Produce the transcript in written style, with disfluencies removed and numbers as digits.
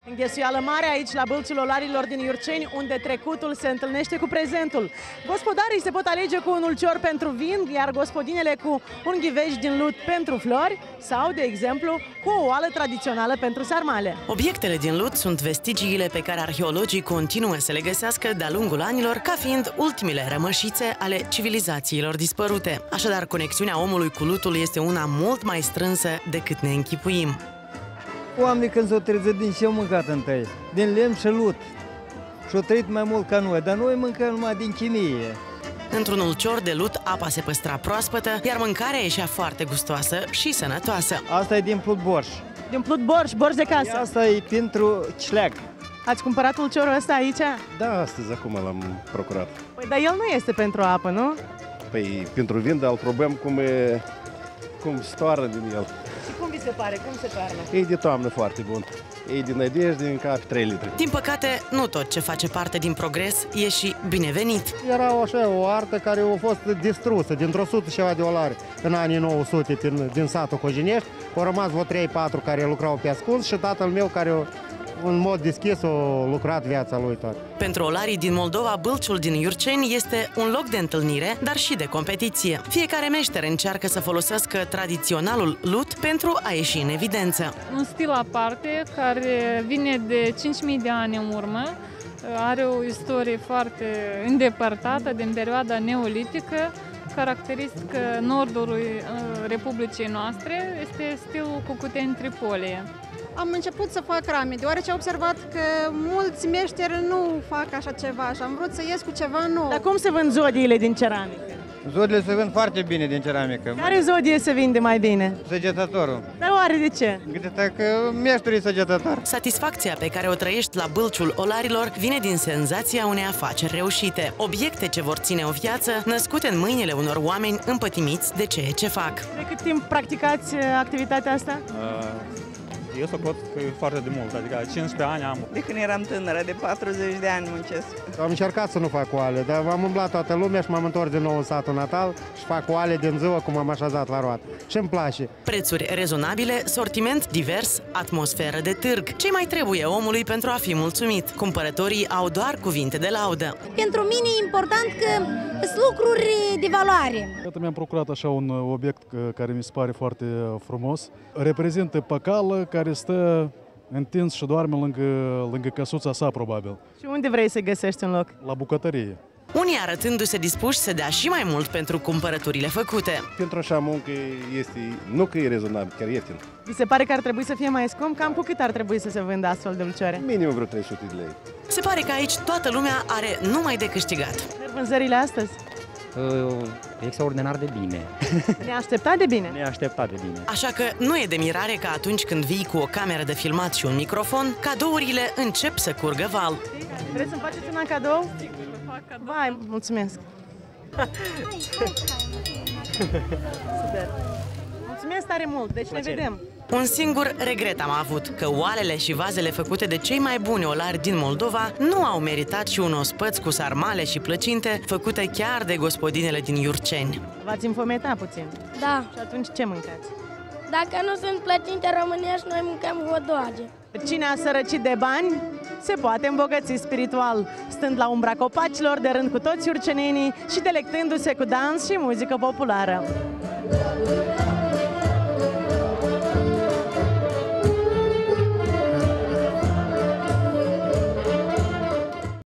Înghesuială mare aici la Bâlciul Olarilor din Iurceni, unde trecutul se întâlnește cu prezentul. Gospodarii se pot alege cu un ulcior pentru vin, iar gospodinele cu un ghiveș din lut pentru flori sau, de exemplu, cu o oală tradițională pentru sarmale. Obiectele din lut sunt vestigiile pe care arheologii continuă să le găsească de-a lungul anilor, ca fiind ultimele rămășițe ale civilizațiilor dispărute. Așadar, conexiunea omului cu lutul este una mult mai strânsă decât ne închipuim. Oamenii când s-au trezit din ce au mâncat întâi? Din lemn și lut. Și-au trăit mai mult ca noi, dar noi mâncăm numai din chimie. Într-un ulcior de lut, apa se păstra proaspătă, iar mâncarea ieșea foarte gustoasă și sănătoasă. Asta e din plut borș. Din plut borș, borș de casă. Asta e pentru șleag. Ați cumpărat ulciorul ăsta aici? Da, astăzi, acum l-am procurat. Păi, dar el nu este pentru apă, nu? Păi, pentru vin, dar îl probăm cum stoară din el. Și cum vi se pare? Cum se toarnă? E de toamnă foarte bun. E din nădejde, în cap 3 litri. Din păcate, nu tot ce face parte din progres e și binevenit. Era așa o artă care a fost distrusă dintr-o 100 ceva de dolari în anii 900 din satul Cojinești. Au rămas vreo 3-4 care lucrau pe ascuns și tatăl meu care în mod deschis a lucrat viața lui toată. Pentru olarii din Moldova, Bâlciul din Iurceni este un loc de întâlnire, dar și de competiție. Fiecare meșter încearcă să folosească tradiționalul lut pentru a ieși în evidență. Un stil aparte care vine de 5.000 de ani în urmă, are o istorie foarte îndepărtată din perioada neolitică. Caracteristică nordului Republicii noastre este stilul Cucuteni-Tripolie. Am început să fac rame, deoarece am observat că mulți meșteri nu fac așa ceva și am vrut să ies cu ceva nou. Dar cum se vând zodiile din ceramică? Zodiile se vând foarte bine din ceramică. Care zodie se vinde mai bine? Săgetătorul. Dar oare de ce? Gândite că meșterii săgetător. Satisfacția pe care o trăiești la Bâlciul Olarilor vine din senzația unei afaceri reușite. Obiecte ce vor ține o viață, născute în mâinile unor oameni împătimiți de ceea ce fac. De cât timp practicați activitatea asta? Eu socot că e foarte de mult, adică 15 ani am. De când eram tânără, de 40 de ani muncesc. Am încercat să nu fac oale, dar am umblat toată lumea și m-am întors din nou în satul natal și fac oale din ziua cum am așezat la roată. Și îmi place. Prețuri rezonabile, sortiment divers, atmosferă de târg. Ce mai trebuie omului pentru a fi mulțumit? Cumpărătorii au doar cuvinte de laudă. Pentru mine e important că sunt lucruri de valoare. Iată, mi-am procurat așa un obiect care mi se pare foarte frumos. Reprezintă păcală care stă întins și doarme lângă căsuța sa, probabil. Și unde vrei să găsești un loc? La bucătărie. Unii arătându-se dispuși să dea și mai mult pentru cumpărăturile făcute. Pentru așa muncă este, nu că e rezonabil, chiar ieftin. Vi se pare că ar trebui să fie mai scump? Cam cu cât ar trebui să se vândă astfel de ulcioare? Minim vreo 300 de lei. Se pare că aici toată lumea are numai de câștigat. Vânzările astăzi? Extraordinar de bine. Neașteptat de bine? Neașteptat de bine. Așa că nu e de mirare că atunci când vii cu o cameră de filmat și un microfon, cadourile încep să curgă val. Vreți să-mi faceți un cadou? Vai, mulțumesc! Super! Mulțumesc tare mult, deci ne vedem! Un singur regret am avut, că oalele și vazele făcute de cei mai buni olari din Moldova nu au meritat și un ospăț cu sarmale și plăcinte făcute chiar de gospodinele din Iurceni. V-ați înfometat puțin? Da. Și atunci ce mâncați? Dacă nu sunt plăcinte românești, noi mâncăm hodoage. Cine a sărăcit de bani se poate îmbogăți spiritual, stând la umbra copacilor de rând cu toți iurcenenii și delectându-se cu dans și muzică populară.